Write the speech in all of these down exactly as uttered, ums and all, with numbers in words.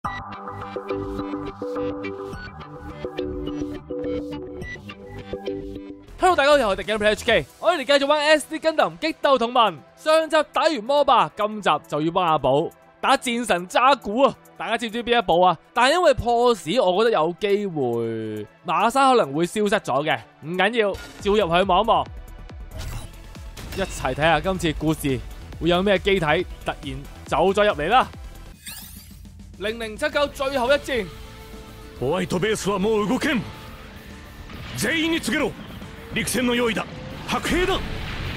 Hello， 大家好，又係迪嘅 Play H K， 我哋繼續玩 S D Gundam激鬥同盟。上集打完魔霸，今集就要幫阿寶打戰神渣古啊！大家知唔知邊一部啊？但係因為破市，我覺得有機會馬沙可能會消失咗嘅，唔緊要，照入去望一望，一齊睇下今次故事會有咩機體突然走咗入嚟啦！零零七九最後一戰， ホワイトベースはもう動けん。全員に告げろ。陸戦の用意だ。白兵だ。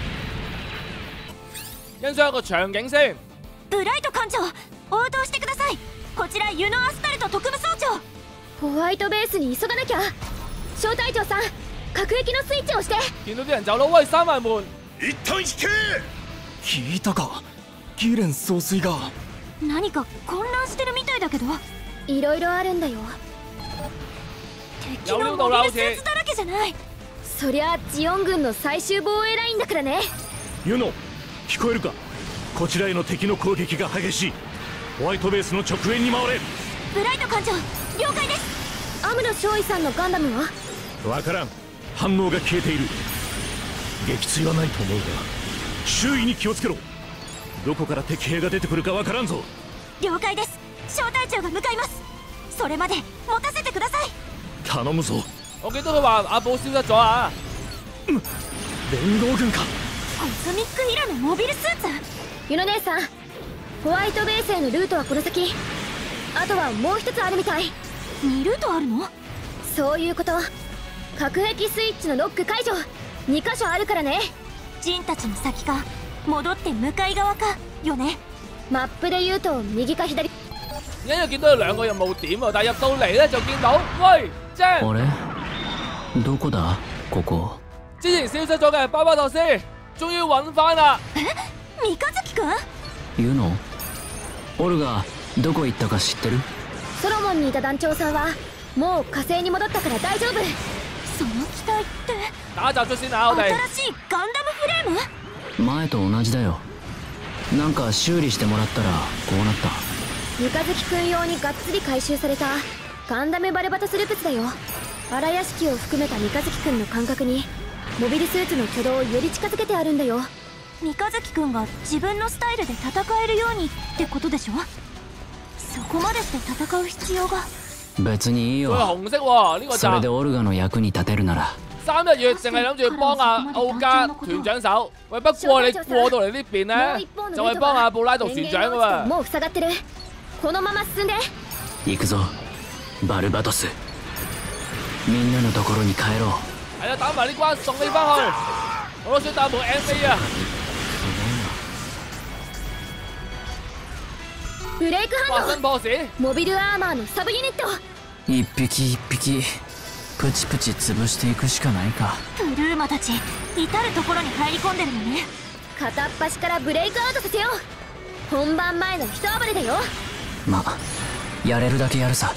欣賞一個場景先。 ブライト艦長、応答してください。こちらユノアスタルト特務総長。 ホワイトベースに急がなきゃ。小隊長さん、各駅のスイッチをして。 見到啲人走佬，喂，閂埋門。 一旦引け。 聞いたか、ギレン総帥が。 何か混乱してるみたいだけど。 いろいろあるんだよ。 敵のモビルスーツだらけじゃない。 そりゃジオン軍の最終防衛ラインだからね。 ユノ、聞こえるか。こちらへの敵の攻撃が激しい。ホワイトベースの直縁に回れ。 ブライト艦長、了解です。 アムロ少尉さんのガンダムはわからん。反応が消えている。撃墜はないと思うが周囲に気をつけろ。どこから敵兵が出てくるかわからんぞ。 了解です。小隊長が向かいます。それまで持たせてください。 頼むぞ。 我記得佢話阿寶消失咗啊！ 連合軍か。 コスミックイラのモビルスーツ。 ユノ姉さん、ホワイトベースへのルートはこの先。あとはもう一つあるみたい。 にルートあるの？ そういうこと。各駅スイッチのロック解除に箇所あるからね。 ジンたちの先か戻って向かい側かよね。 マップで言うと右か左。 而家又見到有兩個任務點喎，但係入到嚟咧就見到，喂，正！ あれ？どこだ？ここ。 之前消失咗嘅巴巴托斯，終於揾翻啦！ え？三日月くん？ ユノ？オルガどこ行ったか知ってる？ ソロモンにいた団長さんはもう火星に戻ったから大丈夫。 その機体って打集咗先啊，我哋。 新しいガンダムフレーム？ 前と同じだよ。なんか修理してもらったらこうなった。 三日月くん用にがっつり回収されたガンダムバルバトスルプスだよ。荒屋敷を含めた三日月くんの感覚にモビルスーツの挙動をより近づけてあるんだよ。 三日月くんが自分のスタイルで戦えるようにってことでしょ。そこまでして戦う必要が。 別にいいよ。 佢係紅色喎，呢個それで集。 オルガの役に立てるなら。 三日月淨係諗住幫阿奧加團長手，喂，不過你過到嚟呢邊咧，就係幫阿布拉讀船長噶喎。 もう塞がってる。このまま進んで。 行くぞバルバトス。みんなのところに帰ろう。 係啊，打埋呢關送你翻去。我都想打部 M V 啊。 ブレイクハン新破市。 ド、モビルアーマーのサブユニット。 一匹一匹プチプチ潰していくしかないか。 プルーマたち至るところに入り込んでるのね。 片っ端からブレイクアウトさせよう。本番前の一暴れだよ。 ま、やれるだけやるさ。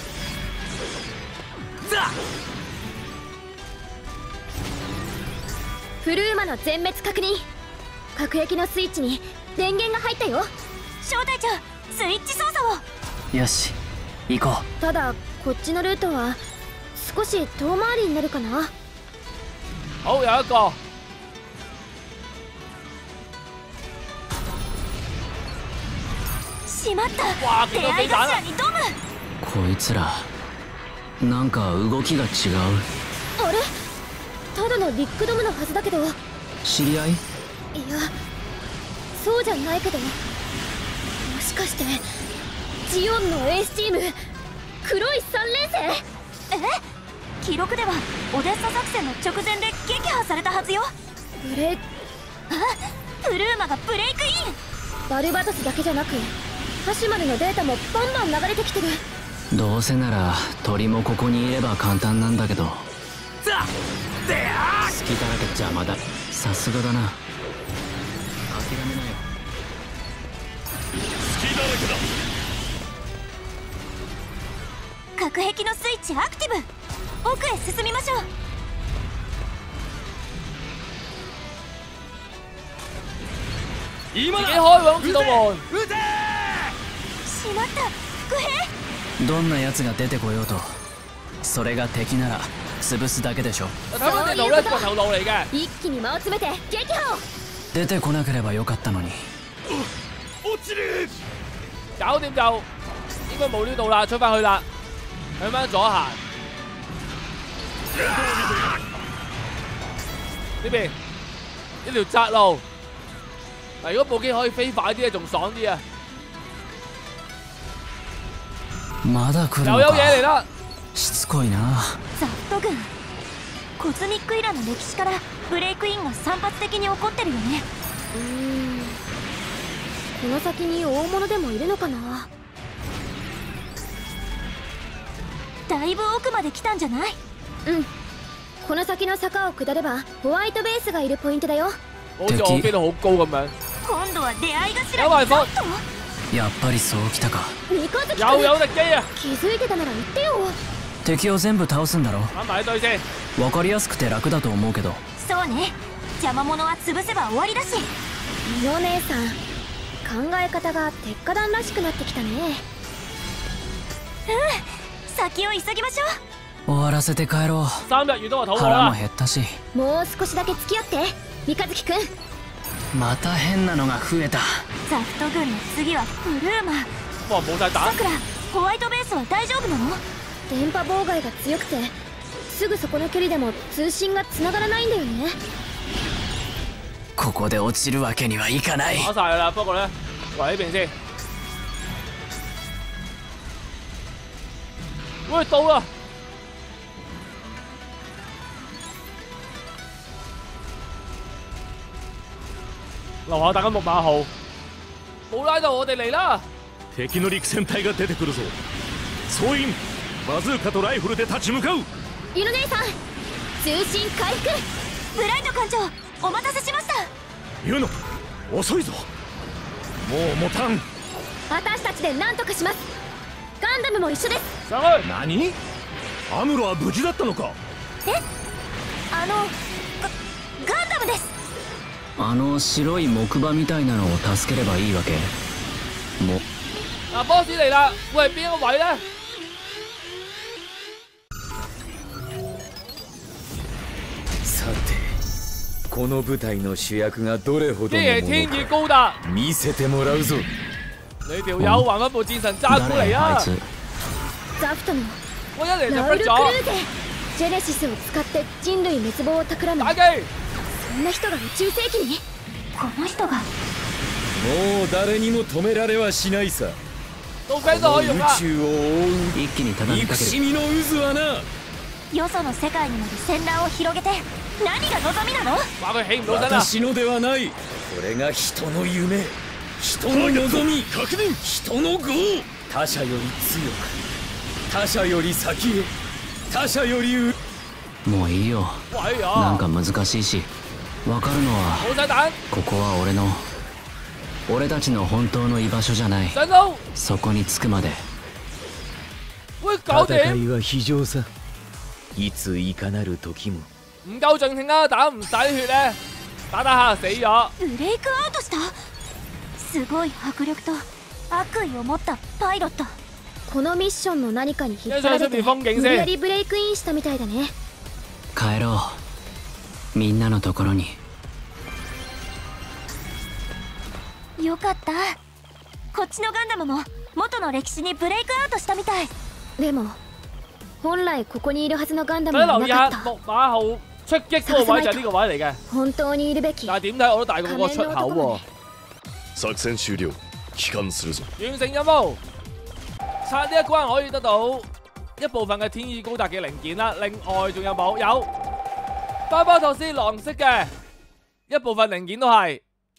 フルーマの全滅確認。各駅のスイッチに電源が入ったよ。 小隊長、スイッチ操作を。 よし行こう。 ただこっちのルートは少し遠回りになるかな。 好，有一個。 しまった。 哇出会い頭にドム。 こいつらなんか動きが違う。 あれ、ただのビッグドムのはずだけど。 知り合い？ いや、そうじゃないけど。もしかしてジオンのエースチーム黒い三連星？ え？記録ではオデッサ作戦の直前で撃破されたはずよ。 ブレイク、 あ、プルーマがブレイクイン。 バルバトスだけじゃなくハシマルのデータもバンバン流れてきてる。 どうせなら鳥もここにいれば簡単なんだけど。 ザッであ隙だらけ邪魔だ。さすがだな。諦めなよ。 隙だらけだ。 各壁のスイッチアクティブ。奥へ進みましょう。 今だ。自己開往自動門。 しまった、伏兵。 どんなやつが出てこようとそれが敵なら潰すだけでしょ。 睇翻地圖咧，個頭路嚟嘅。 一気に間を詰めて撃破。 出てこなければよかったのに。 落ちる。 搞掂就應該冇呢度啦，出翻去啦，向翻左行。呢邊呢條窄路，嗱，如果部機可以飛快啲咧，仲爽啲啊！ まだ来る又有のか。 嘢嚟啦！ しつこいな。 ザット軍、コズミックイラの歴史からブレイクインが散発的に起こってるよね。 うーん、この先に大物でもいるのかな。 だいぶ奥まで来たんじゃない？ うん、この先の坂を下ればホワイトベースがいるポイントだよ。 好似我飛到好高咁樣。 今度は出会い頭有埋伏， やっぱりそうきたか。 三日月又有敵機啊！ 気づいてたなら言ってよ。 敵を全部倒すんだろ。 揾埋一堆先。 わかりやすくて楽だと思うけど。 そうね、邪魔者は潰せば終わりだし。 ミオ姉さん、考え方が鉄火団らしくなってきたね。 うん、先を急ぎましょ終わらせて帰ろう。 三日月都我肚餓腹も啦。 減ったし。 もう少しだけ付き合って三日月くん。 また変なのが増えた。 う。ザフト軍の次はブルーマン。 哇，冇晒彈さ。くら、ホワイトベースは大丈夫なの？ 電波妨害が強くてすぐそこの距離でも通信が繋がらないんだよね。 ここで落ちるわけにはいかない。 打晒㗎啦，不過咧，圍呢邊先。喂，到啦！樓下等緊木馬號，冇拉到我哋嚟啦！ 敵の陸戦隊が出てくるぞ。総員バズーカとライフルで立ち向かう。 ユノ姉さん、通信回復。 ブライト艦長、お待たせしました。 ユノ遅いぞ。もう持たん。 私たちで何とかします。ガンダムも一緒です。 上去！ 何？アムロは無事だったのか。 え、あのガガンダムです。 あの白い木馬みたいなのを助ければいいわけ。も嗱，boss 嚟啦，會係邊個位咧？ さてこの舞台の主役がどれほどの啲嘢もの天意高達， か見せてもらうぞ。 你條友還翻部戰神揸鼓嚟啊！ 誰あいつ。 ザフトの我一嚟就ラウル・クル逼咗ーゼ、ジェネシスを使って人類滅亡を企む。 打機。 そんな人が宇宙世紀に。 この人がもう誰にも止められはしないさ。 到 friend 都この宇可以用啦。 宙を覆う一気に畳み憎かける。 しみの渦はな。 よその世界にまで戦乱を広げて何が望みなの？ 話佢起唔到身啦。 私のではない。これが人の夢、人の望み、確認、人の業。他者より強く、他者より先へ、他者よりう。 もういいよ。 喂なん啊！ か難しいし、わかるのは冇晒彈， ここは俺の俺たちの本当の居場所じゃない。 上到， そこに着くまで。 喂搞戦掂， いは非常さ。いついかなる時も。 唔夠盡興啊！打唔使血咧，打打下死咗。 ブレイクアウトした。すごい迫力と悪意を持ったパイロット。 このミッションの何かに引っ張られてよいしょちょっと風景無理やりブレイクインしたみたいだね。 帰ろう。みんなのところに。 よかった。こっちのガンダムも元の歴史にブレイクアウトしたみたい。 でも本来ここにいるはずのガンダム大家留意はいなかった。 下木馬號出擊嗰個位就係呢個位嚟嘅， 本當にいるべき但係點睇我都大過個出口喎。 作戦終了，帰還するぞ。 完成任務，刷呢一關可以得到一部分嘅天意高達嘅零件啦。另外仲有冇？有巴巴托斯狼式嘅一部分零件都係。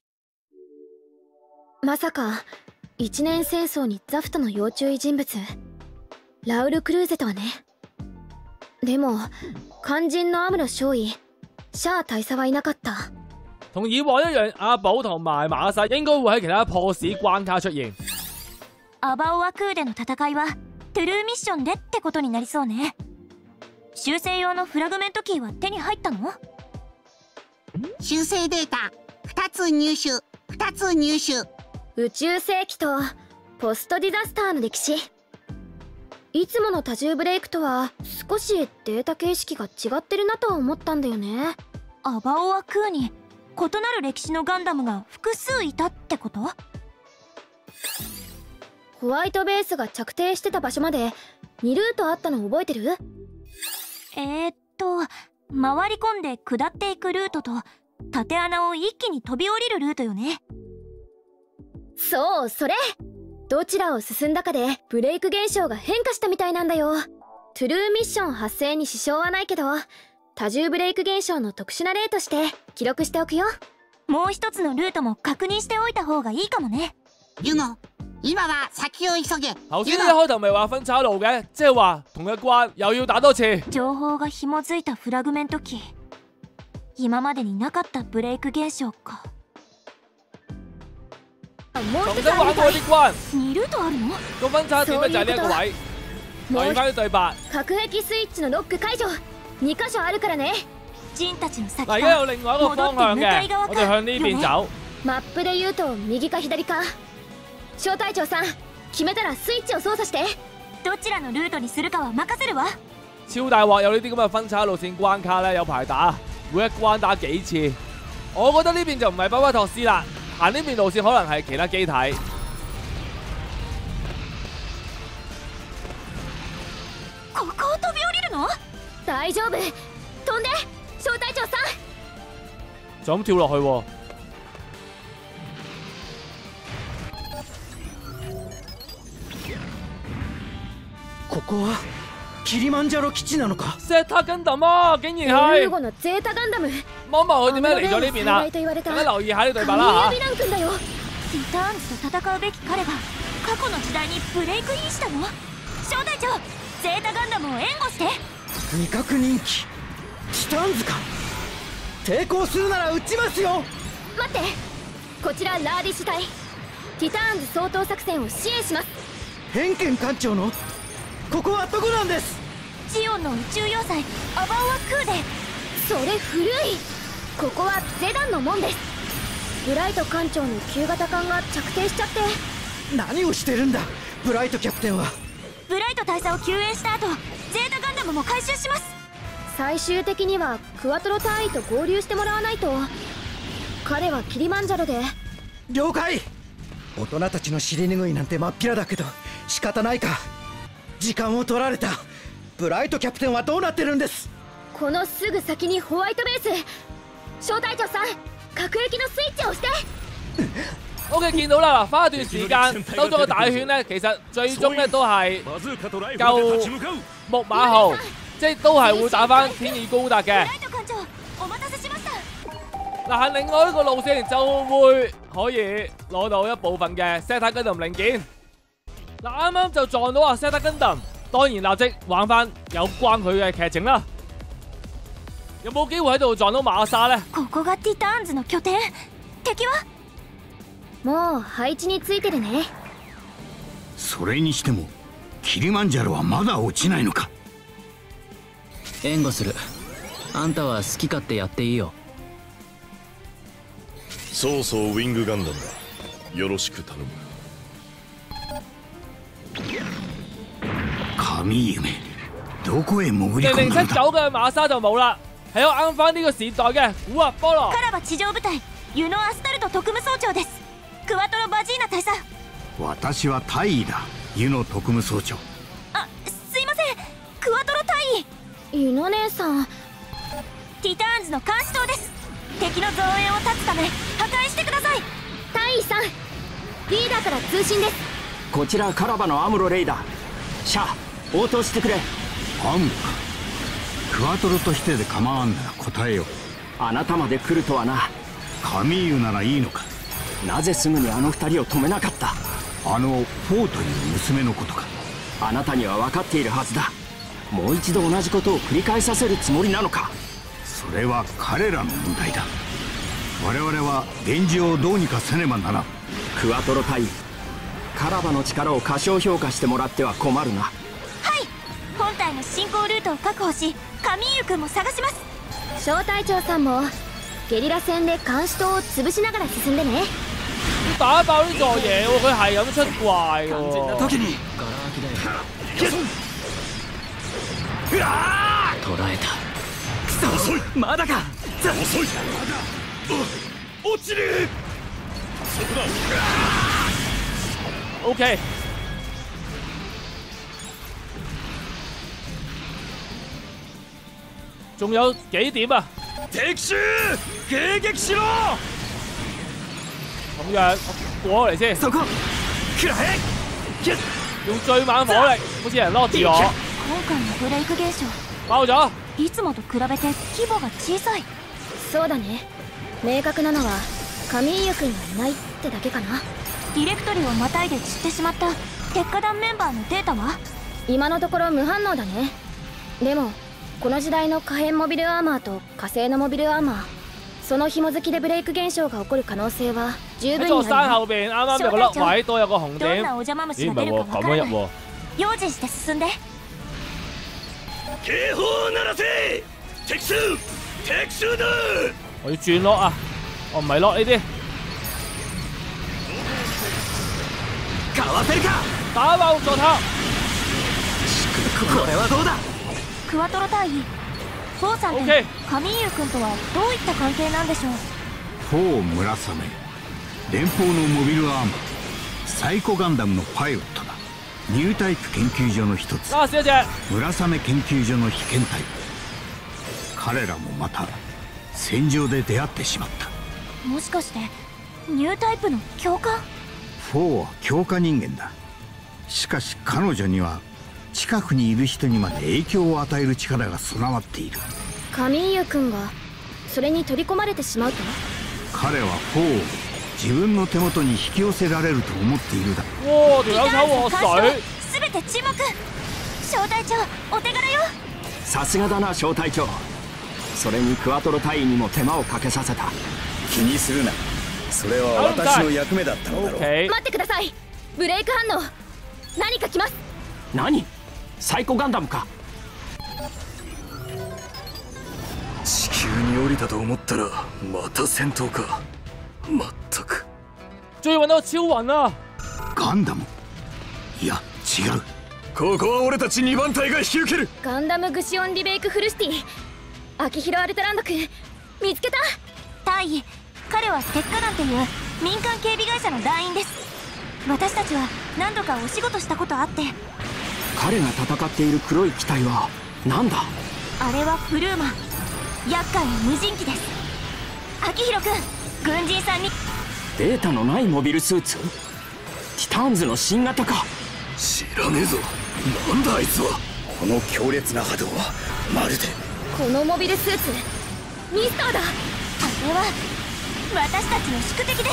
まさか一年戦争にザフトの要注意人物ラウル・クルーゼとはね。でも肝心のアムロ少尉シャア大佐はいなかった。 同以往一樣，阿寶同埋馬薩應該會喺其他破史關卡出現。 アバオアクーでの戦いはトゥルーミッションでってことになりそうね。修正用のフラグメントキーは手に入ったの？ 修正データふたつ入手ふたつ入手。 宇宙世紀とポストディザスターの歴史。 いつもの多重ブレイクとは少しデータ形式が違ってるなとは思ったんだよね。 アバオアクーに異なる歴史のガンダムが複数いたってこと？ ホワイトベースが着底してた場所までにルートあったの覚えてる？ えー、っと回り込んで下っていくルートと縦穴を一気に飛び降りるルートよね。 そう、それ。どちらを進んだかでブレイク現象が変化したみたいなんだよ。トゥルーミッション発生に支障はないけど、多重ブレイク現象の特殊な例として記録しておくよ。 もう一つのルートも確認しておいた方がいいかもね。 ユノ、今は先を急げ。 頭先一開頭咪話分岔路嘅，即係話同一關又要打多次。 情報が紐づいたフラグメント機。今までになかったブレイク現象か。 もう重新玩過啲關。 にルートあるの？ 個分岔點咧就係呢一個位。留意翻啲對白。 核壁スイッチのロック解除。に箇所あるからね。 ジンたちの先嗱，而家有另外一個方向嘅，我哋向呢邊走。 マップで言うと右か左か。小隊長さん、決めたらスイッチを操作して。 どちらのルートにするかは任せるわ。 超大鑊有呢啲咁嘅分岔路線關卡咧，有排打，每一關打幾次。我覺得呢邊就唔係巴巴托斯啦，行呢邊路線可能係其他機體。 ここを飛び降りるの？ 大丈夫。飛んで、小隊長さん。 就咁跳落去喎。 ここはキリマンジャロ基地なのか。 セタガンダム啊，竟然係。 ユーゴのゼータガンダム。 望望佢點樣嚟咗呢邊啊？大家留意下呢對白啦嚇。 ティターンズと戦うべき彼が過去の時代にブレイクインしたの？小隊長、ゼータガンダムを援護して。 未確認機ティタンズか。抵抗するなら撃ちますよ。 待って、こちらラーディッシュ隊。ティターンズ掃討作戦を支援します。 偏見艦長のここはどこなんです？ ジオンの宇宙要塞アバオアクーデ。 それ古い。ここはゼダンの門です。ブライト艦長の旧型艦が着底しちゃって。 何をしてるんだブライトキャプテンは。 ブライト大佐を救援した後、ゼータガンダムも回収します。 最終的にはクワトロ隊員と合流してもらわないと。彼はキリマンジャロで。 了解。大人たちの尻拭いなんて真っ平だけど仕方ないか。時間を取られた。ブライトキャプテンはどうなってるんです？ このすぐ先にホワイトベース。小隊長さん、核撃のスイッチを押して。 O.K. 見到啦，嗱，花一段時間兜咗個大圈咧，其實最終咧都係救木馬號，即係都係會打翻天意高達嘅。嗱，喺另外一個路線就會可以攞到一部分嘅 Zeta Gundam 零件。嗱，啱啱就撞到啊 Zeta Gundam，當然立即玩翻有關佢嘅劇情啦。有冇機會喺度撞到馬沙咧？ ここがティターンズの拠点。敵は？ もう配置についてるね。 それにしてもキリマンジャロはまだ落ちないのか。 援護する。あんたは好き勝手やっていいよ。 そうそうウィングガンダムだ。よろしく頼む。 神夢どこへ潜り込んだ零零七九嘅馬沙就冇啦，係我啱翻呢個時代嘅古惑菠蘿。 カラバ地上部隊ユノアスタルト特務総長です。クワトロバジーナ大佐。 私は大尉だ。ユノ特務総長。 あ、すいません。クワトロ大尉。 ユノ姉さん。 ティターンズの監視塔です。敵の増援を断つため破壊してください。 大尉さん、リーダーから通信です。 こちらカラバのアムロレイダー。シャア、応答してくれ。 アムロか。クワトロとしてで構わんなら答えよ。 あなたまで来るとはな。 カミーユならいいのか。 なぜすぐにあの二人を止めなかった？ あのフォーという娘のことか。 あなたには分かっているはずだ。もう一度同じことを繰り返させるつもりなのか。 それは彼らの問題だ。我々は源氏をどうにかせねばならん。 クワトロ隊員、カラバの力を過小評価してもらっては困るな。 はい、本体の進行ルートを確保し、カミーユ君も探します。 小隊長さんもゲリラ戦で監視塔を潰しながら進んでね。 打爆呢座嘢喎，佢係咁出怪喎。 時に捕らえた。 くそ遅い。 まだか。 遅い。落ちる。そこだ。 OK。仲有幾點啊？ 敵襲，迎撃しろ。 咁樣我過嚟先。 そこ。くらえ。 用最猛火力，好似有人 lock 住我。 今回のブレイク現象爆咗。 いつもと比べて規模が小さい。 そうだね。明確なのはカミーユ君がいないってだけかな。 ディレクトリをまたいで散ってしまった鉄火団メンバーのデータは？ 今のところ無反応だね。でもこの時代の可変モビルアーマーと火星のモビルアーマー、その紐付きでブレイク現象が起こる可能性は十分喺座にある。 山後邊，啱啱有個粒位都有個紅點。 どんなお邪魔虫咦唔係喎， が出るかわ咁からない。 樣入喎。 用心して進んで。 警報を鳴らせ。敵襲敵襲だ。 我要轉 lock 啊！我唔係 lock 呢啲。 かわせるか。 打爆座塔。 これはどうだ。 クワトロ隊員、フォーさんってカミーユ君とはどういった関係なんでしょう？ フォー村雨、連邦のモビルアーマー、サイコガンダムのパイロットだ。ニュータイプ研究所の一つ、 啊，小姐。 村雨研究所の被験体。彼らもまた戦場で出会ってしまった。 もしかしてニュータイプの教官？ フォーは強化人間だ。しかし彼女には近くにいる人にまで影響を与える力が備わっている。 カミーユ君がそれに取り込まれてしまうと？ 彼はフォーを自分の手元に引き寄せられると思っているだ。 哇，條友抽我水。 すべて沈黙。小隊長、お手柄よ。 さすがだな小隊長。それにクワトロ隊員にも手間をかけさせた。 気にするな。それは私の役目だったのだろう。 OK。 待ってください。ブレイク反応何か来ます。 何？サイコガンダムか。 地球に降りたと思ったらまた戦闘か。まったく。 終於揾到超雲啦！ ガンダム？いや違う。 ここは俺たちにばん隊が引き受ける。 ガンダムグシオンリベイクフルシティ、秋広アルトランド君見つけた。 大尉、彼は鉄火団っていう民間警備会社の団員です。私たちは何度かお仕事したことあって。 彼が戦っている黒い機体は何だ？ あれはフルーマン、厄介な無人機です。秋広君、軍人さんに。 データのないモビルスーツ？ティターンズの新型か。 知らねえぞ。なんだあいつは。 この強烈な波動はまるで。 このモビルスーツミスターだ。 あれは私たちの宿敵です。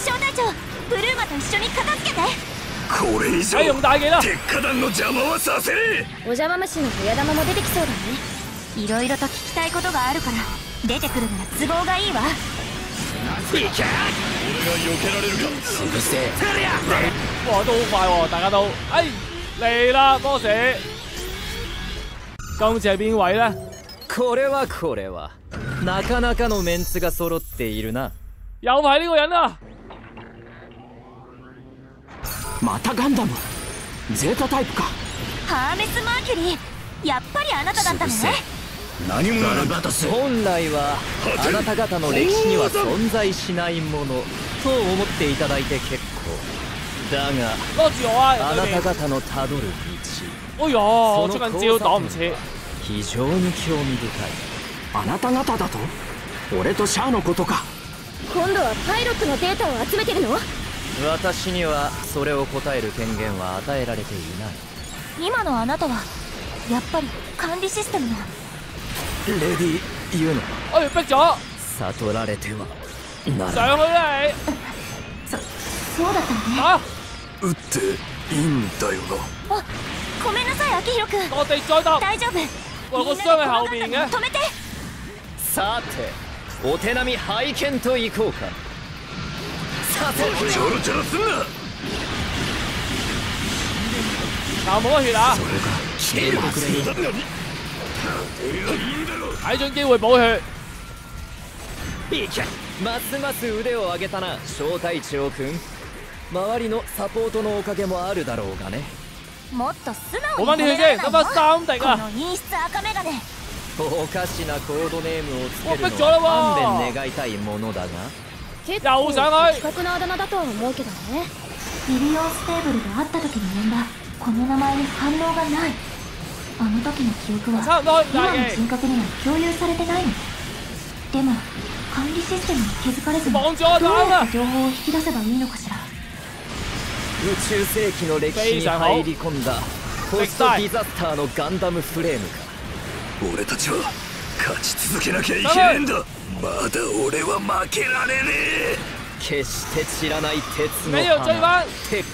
小隊長、ブルーマと一緒に片付けて。 これ以上使用大技だ。 鉄火団の邪魔はさせねえ。 お邪魔虫の親玉も出てきそうだね。 いろいろと聞きたいことがあるから出てくるなら都合がいいわ。 いけ。俺が避けられるか。 潰せ。 哇，都好快喎，大家都，哎嚟啦，boss。今次係邊位呢？ これはこれはなかなかのメンツが揃っているな。 又係呢個人啊！ またガンダム。ゼータタイプか。 ハーメス・マーキュリー、やっぱりあなただったのね。 何者なんだ。 本来はあなた方の歴史には存在しないものと思っていただいて結構だが、 攞住我啊！ あなた方のたどる道、 哎呀，我出緊招擋唔切。 非常に興味深い。 あなた方だと？俺とシャアのことか。 今度はパイロットのデータを集めてるの？ 私にはそれを答える権限は与えられていない。 今のあなたはやっぱり管理システムの。 レディ言うの。 哎，逼咗。 悟られてはなら。 上去啦你。 そ、そうだったのね。 啊！ 撃っていいんだよな。 あ、ごめんなさい秋広君。 我哋再搭。 大丈夫。 我個箱喺後邊嘅。 止めて。 さて、お手並み拝見といこうか。させちょろちょろすんな。 嗱，冇乜血啊！ 消えてくれ。 睇準機會補血。 いけ。ますます腕を上げたな小隊長君。周りのサポートのおかげもあるだろうがね。 もっと素補直に翻啲血先，得翻三滴こ啊！ の陰湿赤メガネ。 おかしなコードネームをつけるお逼咗啦のは喎勘弁願いたいものだが結構構上去的確なあだ名だとは思うけどね。 ビリオンステーブルで会った時に呼んだこの名前に反応がない。あの時の記憶は差唔多今の大人格には共有されてないの。でも管理システムに気づかれずにどう望住我打啊！ やって情報を引き出せばいいのかしら。 宇宙世紀の歴史に入り込んだポストディザスターのガンダムフレームか。 俺たちは勝ち続けなきゃいけねえんだ。まだ俺は負けられねえ。 決して散らない鉄の没有追花翻，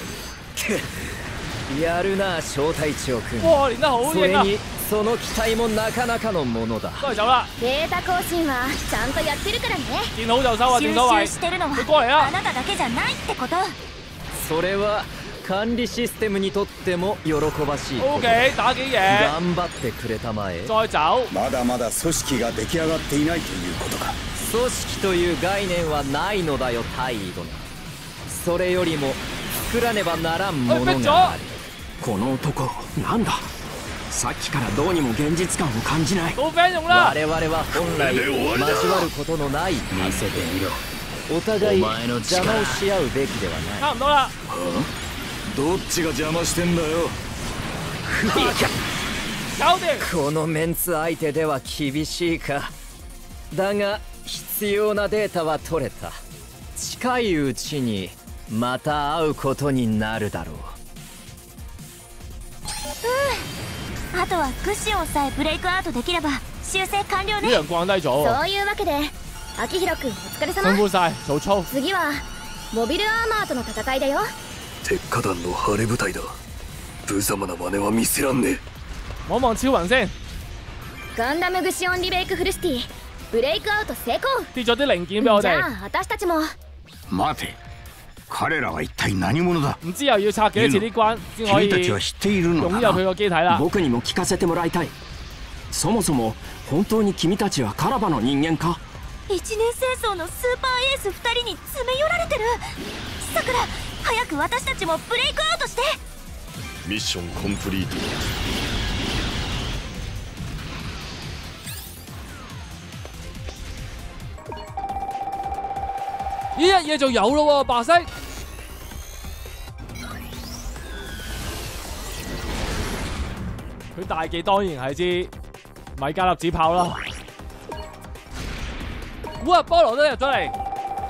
やるな小隊長くん。 哇，練得好型啊！ それにその期待もなかなかのものだ。 都係走啦， データ更新はちゃんとやってるからね。 見好就收啊， 収正所謂。 集してるの佢過嚟はあ啦， なただけじゃないってこと。 それは管理システムにとっても喜ばしいこと OK，打幾嘢， 頑張ってくれたまえ。 再走。 まだまだ組織が出来上がっていないということか。 組織という概念はないのだよ大尉殿。それよりも作らねばならんものがある。 この男なんだ。さっきからどうにも現実感を感じない。 到 friend 用啦， 我々は本来交わることのない見せてみろ。お互い邪魔をし合うべきではない。 差唔多啦。 どっちが邪魔してんだよ。 搞掂。 このメンツ相手では厳しいか。だが必要なデータは取れた。近いうちにまた会うことになるだろう。 あとはクッションさえブレイクアウトできれば修正完了ね。 啲人降低咗喎， そういうわけで秋広くんお疲れ辛様。 苦晒，做操。 次はモビルアーマーとの戦いだよ。 鉄火団の晴れ舞台だ。無様な真似は見せらんねえ。 望望超雲先， ガンダムグシオンリベイクフルシティブレイクアウト成功。 跌咗啲零件俾我哋， じゃあ私たちも。 待て、彼らは一体何者だ。 唔知又要拆幾多次啲關先可以君たちは知っているの擁有佢かな。 個機體啦。 僕にも聞かせてもらいたい。そもそも本当に君たちはカラバの人間か。 一年戦争のスーパーエースふたりに詰め寄られてる。さくら早く私たちもブレイクアウトして。 ミッションコンプリート。 呢一嘢就有咯喎，白色。佢大忌當然係支米加粒子炮啦。哇！菠蘿都入咗嚟，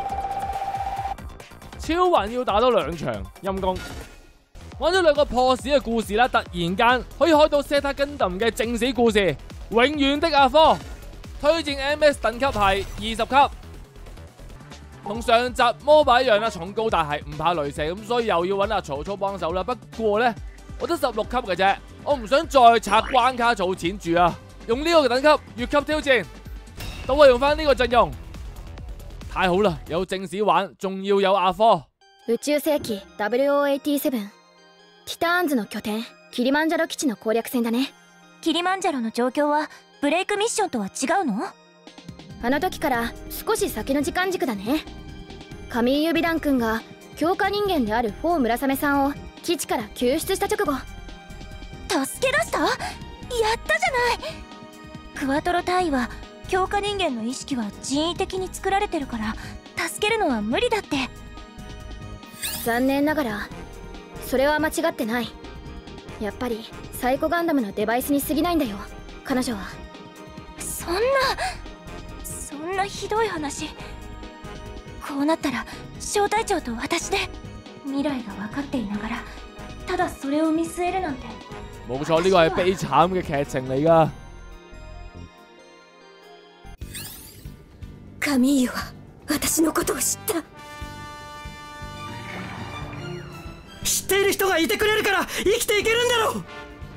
超雲要打多兩場，陰公。玩咗兩個破屎嘅故事啦，突然間可以開到 Zeta Gundam 嘅正史故事，永遠的阿科。推薦 M S 等級係二十級。同上集魔霸一樣啦，重高但係唔怕雷射，咁所以又要揾阿曹操幫手啦。不過呢，我得十六級嘅啫，我唔想再拆關卡儲錢住啊！用呢個等級越級挑戰，都係用翻呢個陣容，太好啦！有正史玩，仲要有阿科。 宇宙世紀 ダブリューオーエイティーセブン ティターンズの拠点キリマンジャロ基地の攻略戦だね。 キリマンジャロの状況はブレイクミッションとは違うの？ あの時から少し先の時間軸だね。神井指団君が強化人間であるフォー村雨さんを基地から救出した直後助け出した？やったじゃない。クワトロ大尉は強化人間の意識は人為的に作られてるから助けるのは無理だって。 残念ながらそれは間違ってない。やっぱりサイコガンダムのデバイスに過ぎないんだよ彼女は。 そんなそんなひどい話。こうなったら小隊長と私で未來が分かっていながらただそれを見据えるなんて。 冇錯，呢個係悲慘嘅劇情嚟㗎。 神井は私のことを知った。 知っている人がいてくれるから生きていけるんだろう。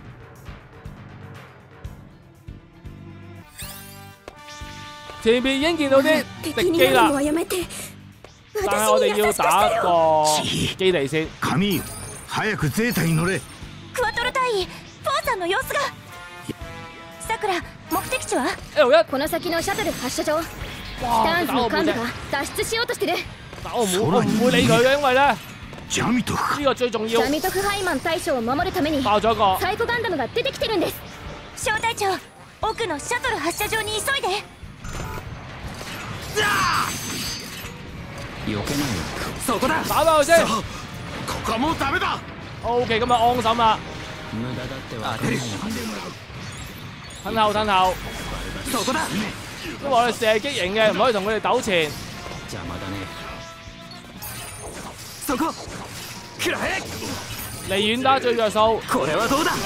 前面已經見到啲敵機啦，但係我哋要打個基地先。 神井、早くゼータに乗れ。 クワトロ大尉、フォーさんの様子が。さくら、目的地は？ この先のシャトル発射場。ティターンズの幹部が脱出しようとしてる。 但我唔會，我唔會理佢嘅，因為咧ジャミトフ。 呢個最重要。 ジャミトフハイマン大将を守るために爆咗個サイコガンダムが出てきてるんです。 小隊長、奥のシャトル発射場に急いで。 避けないよ。 そこだ。 打爆佢先。 ここはもうダメだ。 O.K. 咁啊安審啦。 無駄だってわかんないよ。 褪後褪後。 そこだ。 因為我哋射擊型嘅，唔可以同佢哋糾纏。 邪魔だね。 そこ。食らえ。 離遠打最着數。 これはどうだ。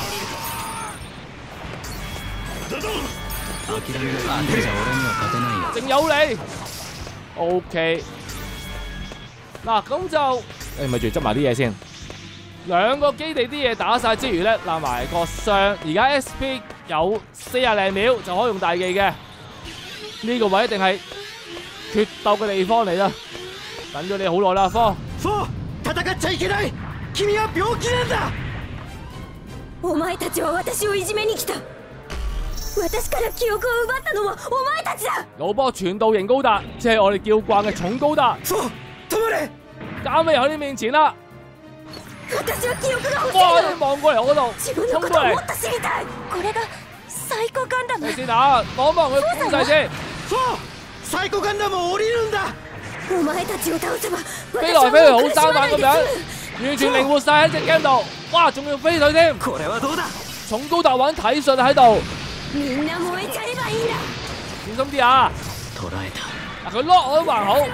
諦めるじゃ俺には勝てないよ。 正有你。O.K. 嗱咁就誒咪住執埋啲嘢先。兩個基地啲嘢打晒之餘咧，攬埋個箱。而家 S P 有四廿零秒就可以用大技嘅。呢個位一定係決鬥嘅地方嚟啦。等咗你好耐啦，科。 科，戦っちゃいけない。君は病気なんだ。 お前たちは私をいじめに来た。私から記憶を奪ったのはお前たちだ。 老波傳導型高達，即係我哋叫慣嘅重高達。 科，止まれ。 交尾喺你面前啦。 私は記憶が欲しい。 哇！你望過嚟我嗰度， 自分のことをもっと知りたい。これがサイコガンダム。 你先打，望一望佢攻勢先。 科，サイコガンダムを降りるんだ。 お前たちを倒せば飛來飛去好生猛咁樣，完全靈活晒喺隻 game 度。哇！仲要飛腿添。 これはどうだ。 重高達玩體術喺度。 みんな燃えちゃえばいいんだ。 小心啲啊！ 捉えた。 嗱，佢 lock 我都還好。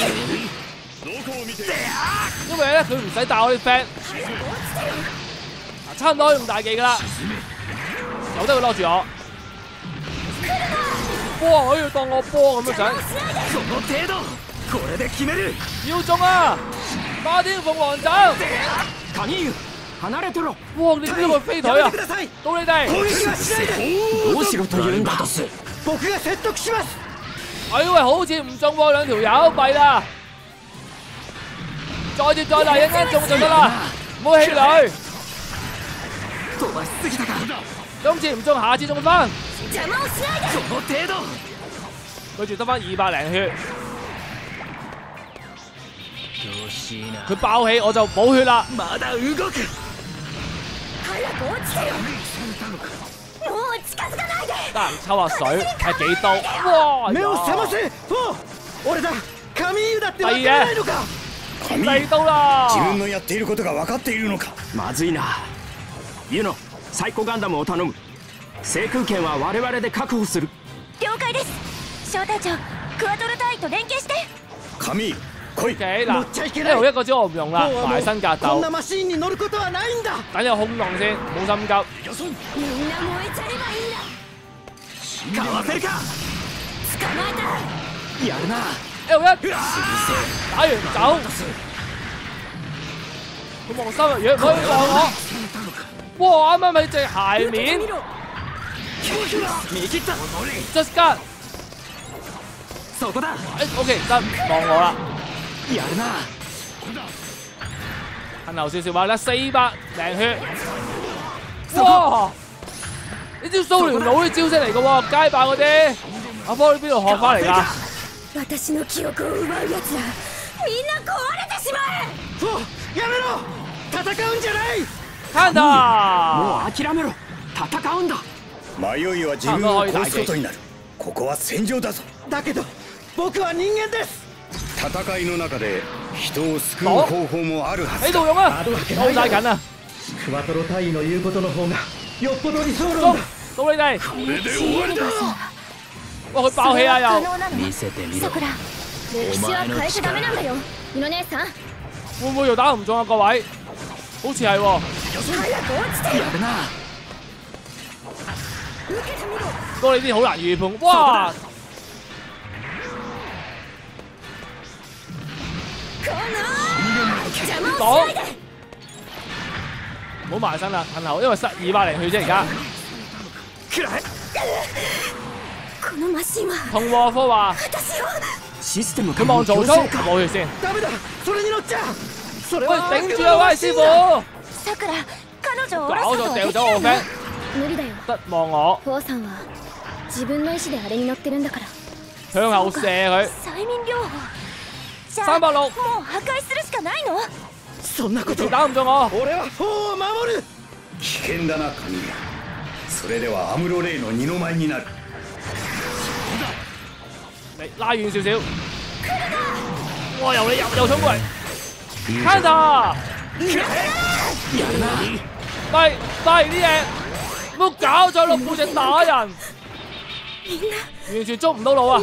因為咧佢唔使帶我啲 friend， 差唔多用大技噶啦，由得佢 lock 住我。哇！佢要當我波咁樣想。 この程度。これで決める。 要中啊！孖天鳳凰斬。 カニユ離れてろ。 哇！你知道佢飛腿啊！到你哋。 攻撃はしないで。 どうしろと言うんだ。 僕が説得します。 哎喂，好似唔中喎，兩條友弊啦。再接再厲，一間中就得啦，唔好氣餒。 飛ばしすぎたか。 今次唔中，下次中翻。 邪魔をしないで。 その程度。 佢仲得翻二百零血。佢爆氣我就冇血啦。 まだ動く。 早く落ちてよ。もう近づかないで。 得閒抽下水，係幾刀？哇！ 目を覚ませ。フォー、俺だ。神湯だってわからないのか。 第刀啦！ 自分のやっていることが分かっているのか。 まずいな。ユノ、サイコガンダムを頼む。制空権は我々で確保する。 了解です。小隊長、クワトロ隊員と連携して。 神来い。 嗱，一路一個招我唔用啦，埋身格鬥。 こんなマシーンに乗ることはないんだ。 等有空洞先，冇心急。 みんな燃えちゃえばいいんだ。 かわせるか。 捕まえた。 やるな。 一路一，打完走。佢望心啊，若唔可以望我。哇！啱啱喺隻鞋面。 右だ。 just cut。 そこだ。 誒 ，OK 得，望我啦。 やるな。 褪後少少話啦，四百零血。哇！呢招蘇聯佬啲招式嚟嘅喎，街霸嗰啲。阿科你邊度學翻嚟㗎？ 私の記憶を奪うやつら、みんな壊れてしまえ。 フォー、やめろ。戦うんじゃない。 カンタもう諦めろ。戦うんだ。 迷いは自分を殺すことになる。ここは戦場だぞ。 だけど僕は人間です。 戦いの中で人を救う方法もあるはず。 喺度用啊！好晒緊啊！ クワトロ隊員の言うことの方がよっぽど理想論だ。 到你哋。 これで終わりだ。 哇！佢爆氣啊又。 見せてみろ。 歴史は変えちゃダメなんだよ。ミノ姉さん。 會唔會又打唔中啊？各位，好似係喎。 やるな。 多呢啲好難預判。哇！講，唔好埋身啦，褪後，因為失二百零血啫而家。 このマシンは同和科話， システム佢望曹操冇血先。 ダメだ。それに乗っちゃ。それ喂， は頂住啊！喂，師傅。 さくら、彼女を搞下ろすことは到掉できない走我 friend， 無理だよ。 得望我フォーさんは自分の意志であれに乗ってるんだから。 向後射佢。 催眠療法。じゃあ三百六もう破壊するしかないの。 そんなこと打唔中我。 俺はフォーを守る。 危険だな神谷。それではアムロレイの二の舞になる。 你拉遠少少。哇！又你又又衝過嚟 ，counter！ 低低啲嘢，冇搞錯，六背脊打人，完全捉唔到路啊！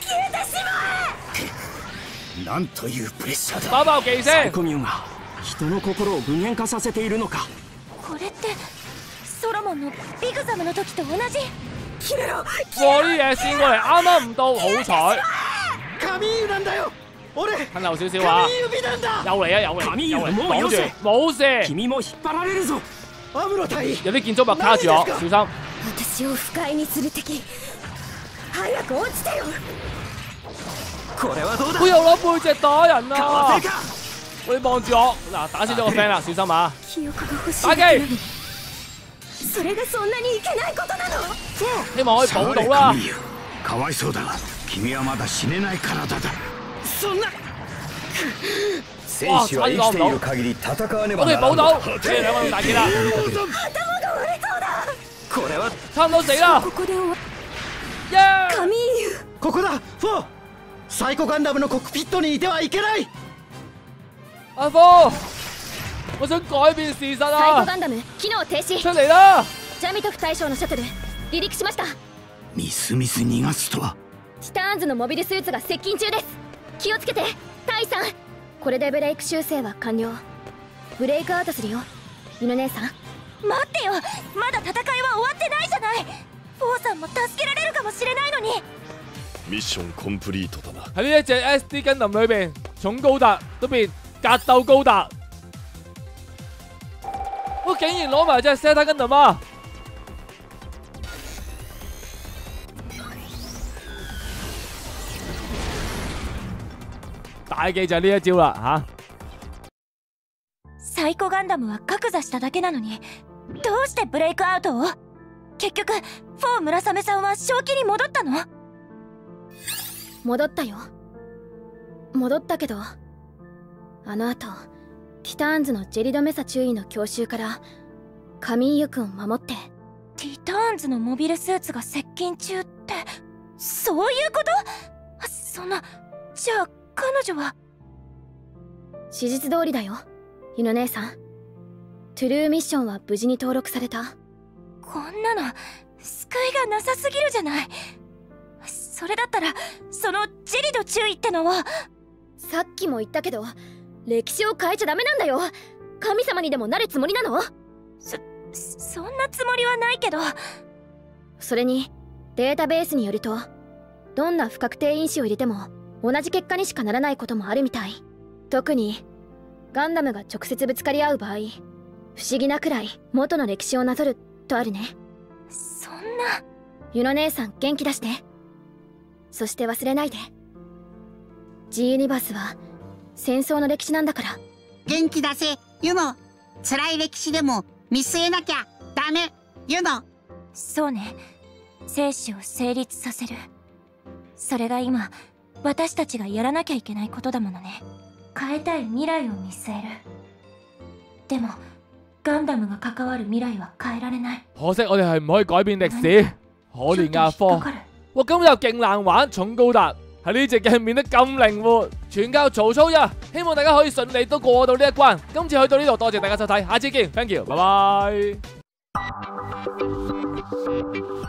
なんというプレッシャーだ。 爆爆技先。 コミュンが人の心を具現化させているのか。 これってソロモンのビグザムの時と同じ。決めろ。 哇！啲嘢跣過嚟，啱啱唔到，好彩。 神優なんだよ。俺。 近後少少啊！又嚟啊！又嚟！ 神又嚟！ 優擋住，冇事。 君も引っ張られるぞ。 アムロ隊。 有啲建築物卡住我，小心。 私を不快にする敵。早く落ちてよ。 これはどうだ。 佢又攞背脊打人啊！你望住我，嗱打死咗個 friend 啦，小心啊！打機。 それがそんなにいけないことなの。 希望可以補到啦。 かわいそうだが君はまだ死ねない体だ。 そんな。 戦士は生きている限り戦わねばならん。 我哋補到，你哋兩個用大機啦。 これは差唔多死啦。 ここで終わ。 神優。ここだフォー。サイコガンダムのコックピットにいてはいけない。 阿科，我想改變事實啊！ サイコガンダム機能停止。 出嚟啦！ ジャミトフ大将のシャトル離陸しました。 みすみす逃がすとは。 ティターンズのモビルスーツが接近中です。気をつけてタイさん。これでブレイク修正は完了。ブレイクアウトするよユノ姉さん。 待ってよ、まだ戦いは終わってないじゃない。フォーさんも助けられるかもしれないのに。 ミッションコンプリートだな。 喺呢一隻 S D 根林裏邊，重高達都變格鬥高達。我竟然攞埋隻 Zeta 根林啊！大忌就係呢一招啦吓。 サイコガンダムは格座しただけなのに、どうしてブレイクアウトを？結局フォー村雨さんは正気に戻ったの？ 戻ったよ。戻ったけどあの後ティターンズのジェリドメサ中尉の強襲からカミーユ君を守って。 ティターンズのモビルスーツが接近中ってそういうこと？そんな、じゃあ彼女は。 史実通りだよユノ姉さん。トゥルーミッションは無事に登録された。 こんなの救いがなさすぎるじゃない。それだったらそのジェリド中尉ってのは。 さっきも言ったけど歴史を変えちゃダメなんだよ。神様にでもなるつもりなの？ そ、そんなつもりはないけど。 それにデータベースによるとどんな不確定因子を入れても同じ結果にしかならないこともあるみたい。特にガンダムが直接ぶつかり合う場合、不思議なくらい元の歴史をなぞるとあるね。 そんな。 ユノ姉さん元気出して。そして忘れないで G ユニバースは戦争の歴史なんだから。 元気出せユノ。辛い歴史でも見据えなきゃダメユノ。 そうね、生死を成立させる。それが今私たちがやらなきゃいけないことだものね。変えたい未来を見據える。でもガンダムが関わる未來は変えられない。 可惜我哋係唔可以改變歷史。可憐阿科，哇今日勁難玩，重高達喺呢隻嘅變得咁靈活，全靠曹操呀！希望大家可以順利都過到呢一關。今次去到呢度，多謝大家收睇，下次見 ，thank you，拜拜。